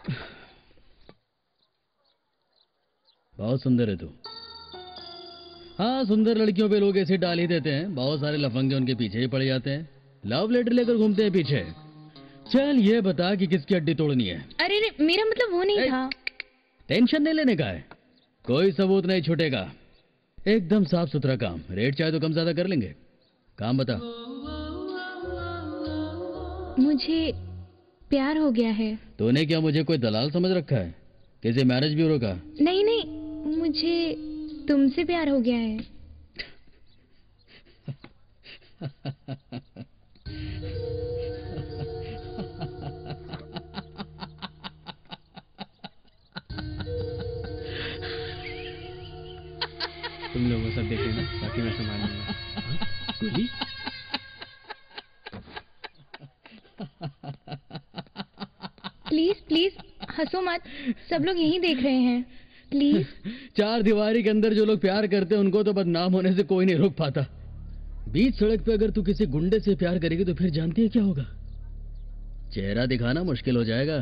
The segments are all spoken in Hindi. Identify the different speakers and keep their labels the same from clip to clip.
Speaker 1: बहुत सुंदर है तू। हाँ, सुंदर लड़कियों पे लोग ऐसे डाल ही देते हैं, बहुत सारे लफंगे उनके पीछे ही पड़ जाते हैं, लव लेटर लेकर घूमते हैं पीछे। चल ये बता कि किसकी हड्डी तोड़नी है।
Speaker 2: अरे रे, मेरा मतलब वो नहीं था।
Speaker 1: टेंशन नहीं लेने का है, कोई सबूत नहीं छूटेगा, एकदम साफ सुथरा काम। रेट चाहे तो कम ज्यादा कर लेंगे। काम बता।
Speaker 2: मुझे प्यार हो गया है।
Speaker 1: तूने क्या मुझे कोई दलाल समझ रखा है, किसी मैरिज ब्यूरो का?
Speaker 2: नहीं नहीं, मुझे तुमसे प्यार हो गया है।
Speaker 3: तुम लोग वो सब देख लेना, बाकी मैं संभाल लूंगा। गुली?
Speaker 2: प्लीज प्लीज हंसो मत, सब लोग यही देख रहे हैं, प्लीज।
Speaker 1: चार दीवारी के अंदर जो लोग प्यार करते हैं उनको तो बदनाम होने से कोई नहीं रोक पाता। बीच सड़क पे अगर तू किसी गुंडे से प्यार करेगी तो फिर जानती है क्या होगा? चेहरा दिखाना मुश्किल हो जाएगा।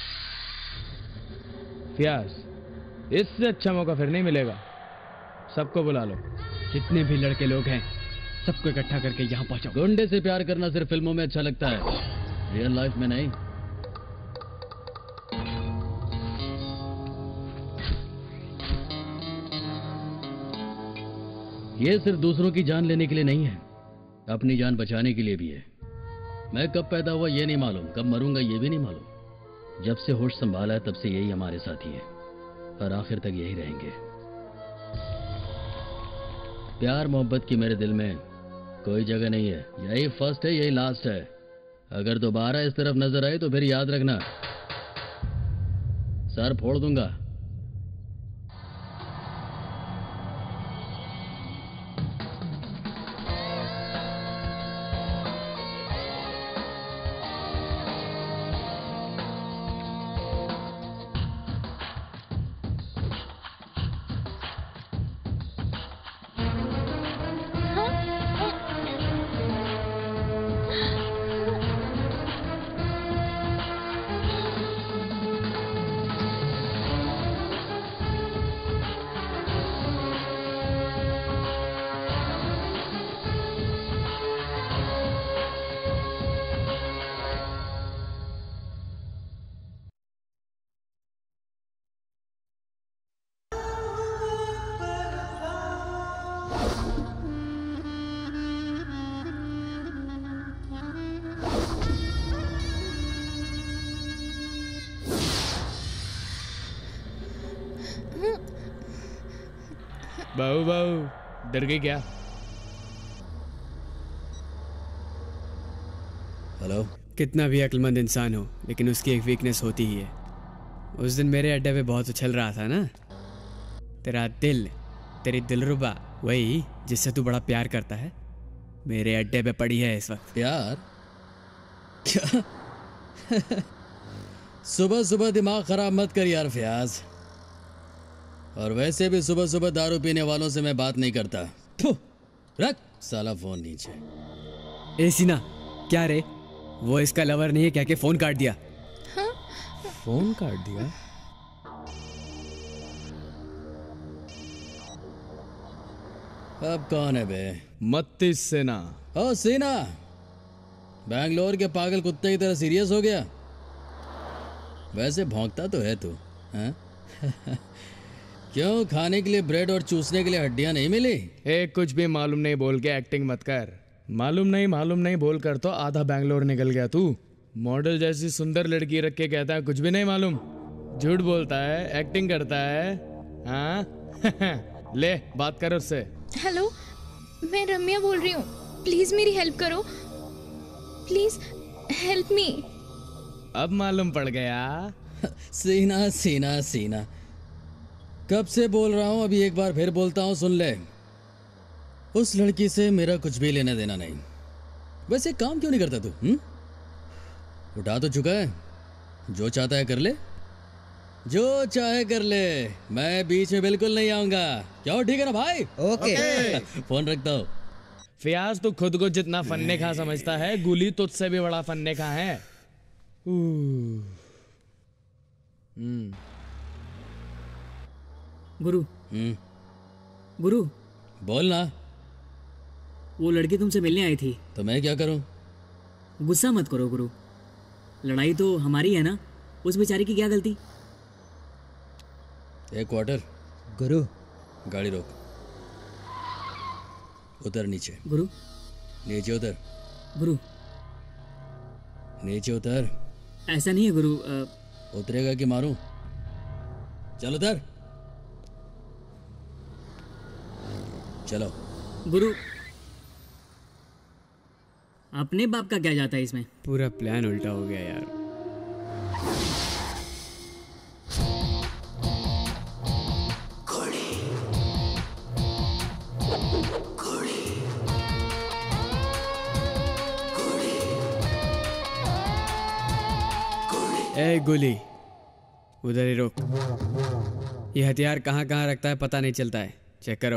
Speaker 3: फियाज, इससे अच्छा मौका फिर नहीं मिलेगा। सबको बुला लो, जितने भी लड़के लोग हैं सबको इकट्ठा करके यहाँ पहुंचाओ।
Speaker 1: गुंडे से प्यार करना सिर्फ फिल्मों में अच्छा लगता है, रियल लाइफ में नहीं। ये सिर्फ दूसरों की जान लेने के लिए नहीं है, अपनी जान बचाने के लिए भी है। मैं कब पैदा हुआ ये नहीं मालूम, कब मरूंगा ये भी नहीं मालूम। जब से होश संभाला है तब से यही हमारे साथी है और आखिर तक यही रहेंगे। प्यार मोहब्बत की मेरे दिल में कोई जगह नहीं है, यही फर्स्ट है, यही लास्ट है। अगर दोबारा इस तरफ नजर आए तो फिर याद रखना, सर फोड़ दूंगा।
Speaker 3: बहू बहू, डर गई क्या?
Speaker 1: हेलो।
Speaker 3: कितना भी अक्लमंद इंसान हो लेकिन उसकी एक वीकनेस होती ही है। उस दिन मेरे अड्डे पे बहुत उछल रहा था ना, तेरा दिल, तेरी दिलरुबा, वही जिससे तू बड़ा प्यार करता है, मेरे अड्डे पे पड़ी है इस वक्त।
Speaker 1: प्यार? क्या? सुबह सुबह दिमाग खराब मत कर यार फयाज। और वैसे भी सुबह सुबह दारू पीने वालों से मैं बात नहीं करता। रख साला फोन नीचे।
Speaker 3: ए सीना, क्या रे, वो इसका लवर नहीं है क्या के फोन काट दिया?
Speaker 2: हाँ?
Speaker 3: फोन काट दिया?
Speaker 1: अब कौन है बे?
Speaker 3: मत्ती सेना।
Speaker 1: ओ सीना, बैंगलोर के पागल कुत्ते की तरह सीरियस हो गया? वैसे भौंकता तो है तू, हाँ? क्यों, खाने के लिए ब्रेड और चूसने के लिए हड्डियां नहीं मिली?
Speaker 3: कुछ भी मालूम नहीं बोल के एक्टिंग मत कर। मालूम नहीं बोल कर तो आधा बैंगलोर निकल गया तू। मॉडल जैसी सुंदर लड़की रख के कहता है कुछ भी नहीं मालूम। झूठ बोलता है, एक्टिंग करता है, हाँ? ले बात कर उससे।
Speaker 2: हेलो, मैं रम्या बोल रही हूँ, प्लीज मेरी हेल्प करो, प्लीज हेल्प मी।
Speaker 3: अब मालूम पड़ गया।
Speaker 1: सीना सीना सीना, कब से बोल रहा हूं, अभी एक बार फिर बोलता हूं, सुन ले। उस लड़की से मेरा कुछ भी लेना देना नहीं। वैसे काम क्यों नहीं करता तू? उठा तो चुका है, जो चाहता है कर ले, जो चाहे कर ले, मैं बीच में बिल्कुल नहीं आऊंगा। क्यों, ठीक है ना भाई?
Speaker 4: ओके।
Speaker 1: फोन रखता हूं।
Speaker 3: फियाज तो खुद को जितना फन्ने खा समझता है, गुली तुझसे भी बड़ा फन्ने खा है।
Speaker 4: गुरु
Speaker 1: हम्म,
Speaker 4: गुरु,
Speaker 1: बोल ना।
Speaker 4: वो लड़की तुमसे मिलने आई थी।
Speaker 1: तो मैं क्या करूं?
Speaker 4: गुस्सा मत करो गुरु, लड़ाई तो हमारी है ना, उस बेचारी की क्या गलती।
Speaker 1: एक क्वार्टर।
Speaker 5: गुरु,
Speaker 1: गाड़ी रोक। उतर नीचे।
Speaker 4: गुरु
Speaker 1: नीचे उतर।
Speaker 4: गुरु,
Speaker 1: नीचे उतर।
Speaker 4: ऐसा नहीं है गुरु।
Speaker 1: उतरेगा कि मारूं? चल उतर। चलो।
Speaker 4: गुरु, अपने बाप का क्या जाता है इसमें।
Speaker 6: पूरा प्लान उल्टा हो गया यार। ए गोली, उधर ही रोक। ये हथियार कहाँ कहाँ रखता है पता नहीं चलता है, चेक करो।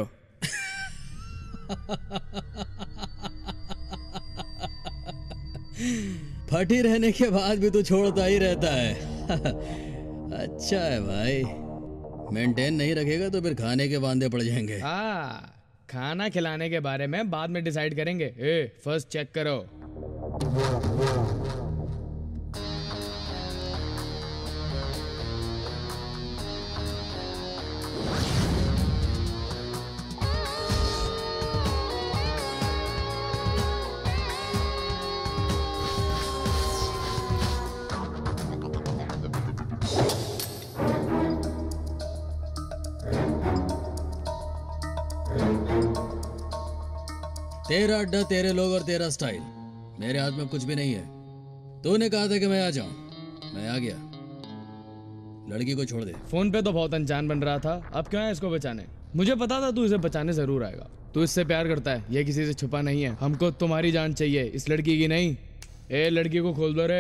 Speaker 1: फटी रहने के बाद भी तू छोड़ता ही रहता है। अच्छा है भाई, मेंटेन नहीं रखेगा तो फिर खाने के वांदे पड़ जाएंगे।
Speaker 3: हाँ, खाना खिलाने के बारे में बाद में डिसाइड करेंगे। फर्स्ट चेक करो।
Speaker 1: तेरा अड्डा, तेरे लोग और तेरा स्टाइल। मेरे हाथ में कुछ भी नहीं है। तूने कहा था कि मैं आ जाऊं, मैं आ गया। लड़की को छोड़ दे।
Speaker 3: फोन पे तो बहुत अनजान बन रहा था, अब क्यों है इसको बचाने? मुझे पता था तू इसे बचाने जरूर आएगा। तू इससे प्यार करता है, ये किसी से छुपा नहीं है। हमको तुम्हारी जान चाहिए, इस लड़की की नहीं। ए लड़की को खोल दो रे।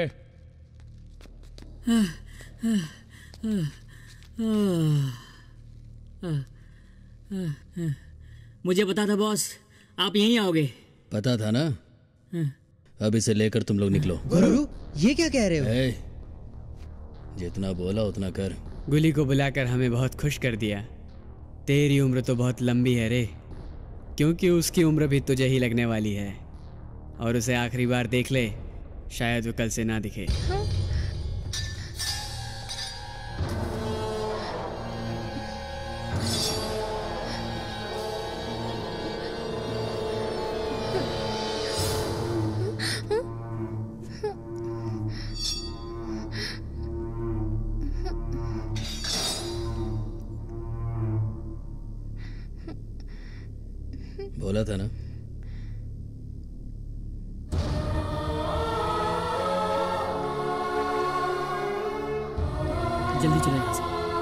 Speaker 4: मुझे पता था बॉस, आप यहीं आओगे।
Speaker 1: पता था ना? अब इसे लेकर तुम लोग निकलो।
Speaker 5: गुरु, ये क्या कह रहे हो?
Speaker 1: ए, जितना बोला उतना कर।
Speaker 6: गुली को बुलाकर हमें बहुत खुश कर दिया। तेरी उम्र तो बहुत लंबी है रे, क्योंकि उसकी उम्र भी तुझे ही लगने वाली है। और उसे आखिरी बार देख ले, शायद वो कल से ना दिखे।
Speaker 1: बोला था ना।
Speaker 4: जल्दी चलो यहाँ से।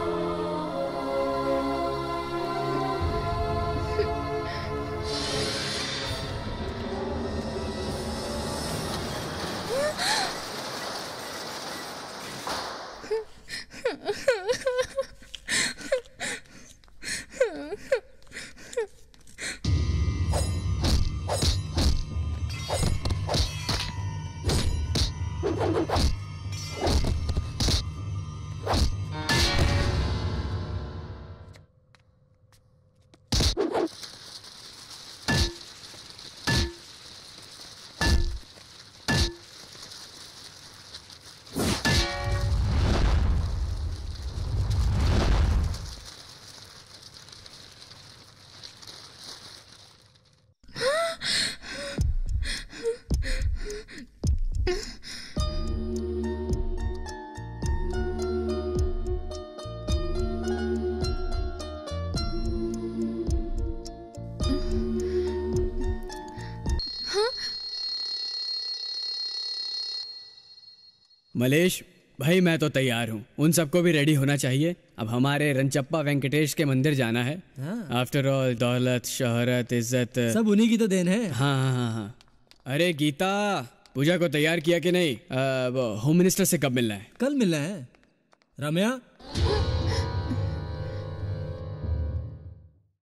Speaker 6: मलेश भाई, मैं तो तैयार हूँ। उन सबको भी रेडी होना चाहिए। अब हमारे रंचप्पा वेंकटेश के मंदिर जाना है। आफ्टर ऑल दौलत, शोहरत, इज्जत
Speaker 5: सब उन्हीं की तो देन है।
Speaker 6: हाँ हाँ हाँ हाँ। अरे गीता, पूजा को तैयार किया कि नहीं? वो होम मिनिस्टर से कब मिलना है?
Speaker 5: कल मिलना है। रम्या,